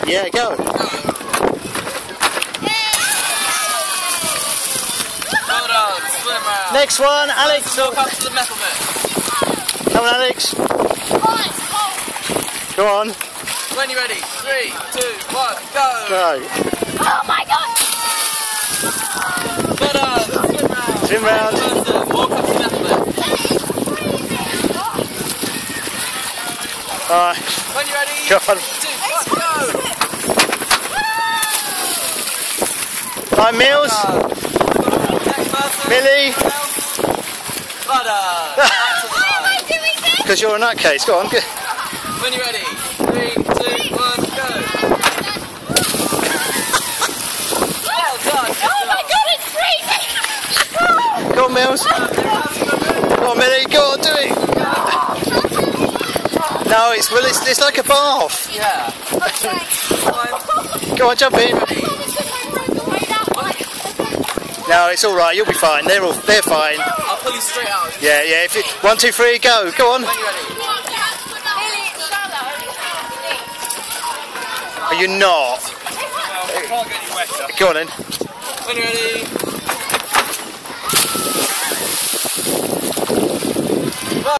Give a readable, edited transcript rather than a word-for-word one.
Yeah, go. Well done, swim round. Next one, Alex. Walk up to the metal bit. Come on, Alex. Go on. When you're ready, 3, 2, 1, go! Go. Oh my god! Well done, swim round. Swim round. Walk up to the metal bit. Alright. When you're ready, Go on. 2, 1, go! Right, Mills. Next person. Millie. Well done. Up to the Why am I line. doing this? Because you're a nutcase. Go on. Go. When you're ready, 3, 2, 1, go! Well done. Oh my god, it's freezing! Go on, Mills. Go on, Millie. Go on, do it. No, it's like a bath. Yeah. Okay. Fine. Go on, jump in. No, it's all right. You'll be fine. They're fine. I'll pull you straight out. Yeah, yeah. If you 1, 2, 3, go. Go on. When you're ready. Are you not? Well, it can't get any wetter. Go on then. When you're ready.